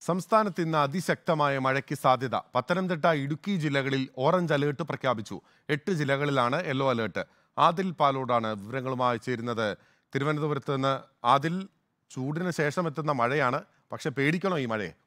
സംസ്ഥാനത്ത് ഇന്ന് അതിശക്തമായ മഴയ്ക്ക് സാധ്യത. പത്തനംതിട്ട, ഇടുക്കി ജില്ലകളിൽ ഓറഞ്ച് അലേർട്ട് പ്രഖ്യാപിച്ചു. 8 ജില്ലകളിലാണ് യെല്ലോ അലേർട്ട്. ആദിൽ പാലോടാണ് വിവരങ്ങളുമായി ചേരുന്നത്. തിരുവനന്തപുരത്ത് നിന്ന് ആദിൽ, ചൂടിന് ശേഷം എത്തുന്ന മഴയാണ്, പക്ഷെ പേടിക്കണോ ഈ മഴയെ?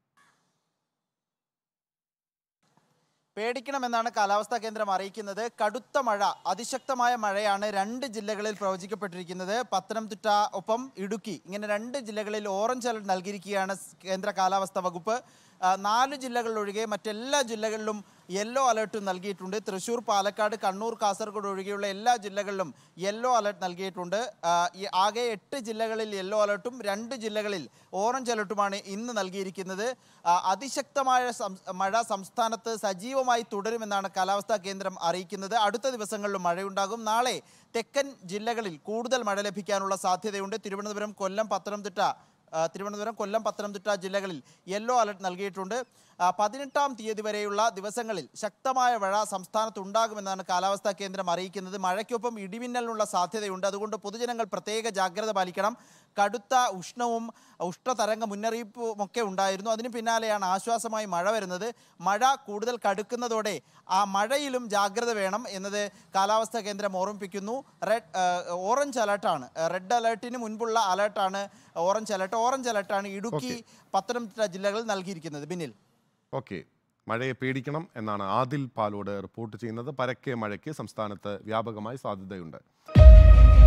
പേടിക്കണമെന്നാണ് കാലാവസ്ഥാ കേന്ദ്രം അറിയിക്കുന്നത്. കടുത്ത മഴ, അതിശക്തമായ മഴയാണ് 2 ജില്ലകളിൽ പ്രവചിക്കപ്പെട്ടിരിക്കുന്നത്. പത്തനംതിട്ട ഒപ്പം ഇടുക്കി, ഇങ്ങനെ 2 ജില്ലകളിൽ ഓറഞ്ച് അലർട്ട് നൽകിയിരിക്കുകയാണ് കേന്ദ്ര കാലാവസ്ഥാ വകുപ്പ്. 4 ജില്ലകളിലൊഴികെ മറ്റെല്ലാ ജില്ലകളിലും യെല്ലോ അലർട്ടും നൽകിയിട്ടുണ്ട്. തൃശ്ശൂർ, പാലക്കാട്, കണ്ണൂർ, കാസർഗോഡ് ഒഴികെയുള്ള എല്ലാ ജില്ലകളിലും യെല്ലോ അലർട്ട് നൽകിയിട്ടുണ്ട്. ആകെ 8 ജില്ലകളിൽ യെല്ലോ അലർട്ടും 2 ജില്ലകളിൽ ഓറഞ്ച് അലർട്ടുമാണ് ഇന്ന് നൽകിയിരിക്കുന്നത്. അതിശക്തമായ മഴ സംസ്ഥാനത്ത് സജീവമായി തുടരുമെന്നാണ് കാലാവസ്ഥാ കേന്ദ്രം അറിയിക്കുന്നത്. അടുത്ത ദിവസങ്ങളിലും മഴയുണ്ടാകും. നാളെ തെക്കൻ ജില്ലകളിൽ കൂടുതൽ മഴ ലഭിക്കാനുള്ള സാധ്യതയുണ്ട്. തിരുവനന്തപുരം, കൊല്ലം, പത്തനംതിട്ട ജില്ലകളിൽ യെല്ലോ അലർട്ട് നൽകിയിട്ടുണ്ട്. 18-ാം തീയതി വരെയുള്ള ദിവസങ്ങളിൽ ശക്തമായ മഴ സംസ്ഥാനത്ത് ഉണ്ടാകുമെന്നാണ് കാലാവസ്ഥാ കേന്ദ്രം അറിയിക്കുന്നത്. മഴയ്ക്കൊപ്പം ഇടിമിന്നലിനുള്ള സാധ്യതയുണ്ട്. അതുകൊണ്ട് പൊതുജനങ്ങൾ പ്രത്യേക ജാഗ്രത പാലിക്കണം. കടുത്ത ഉഷ്ണതരംഗ മുന്നറിയിപ്പുമൊക്കെ ഉണ്ടായിരുന്നു. അതിന് പിന്നാലെയാണ് ആശ്വാസമായി മഴ വരുന്നത്. മഴ കൂടുതൽ കടുക്കുന്നതോടെ ആ മഴയിലും ജാഗ്രത വേണം എന്നത് കാലാവസ്ഥാ കേന്ദ്രം ഓർമ്മിപ്പിക്കുന്നു. ഓറഞ്ച് അലർട്ടാണ്, റെഡ് അലർട്ടിന് മുൻപുള്ള അലർട്ടാണ് ഓറഞ്ച് അലർട്ട്. ഓറഞ്ച് അലർട്ടാണ് ഇടുക്കി, പത്തനംതിട്ട ജില്ലകളിൽ നൽകിയിരിക്കുന്നത്. ബിന്നിൽ, ഓക്കെ, മഴയെ പേടിക്കണം എന്നാണ് ആദിൽ പാലോട് റിപ്പോർട്ട് ചെയ്യുന്നത്. പരക്കെ മഴയ്ക്ക് സംസ്ഥാനത്ത് വ്യാപകമായി സാധ്യതയുണ്ട്.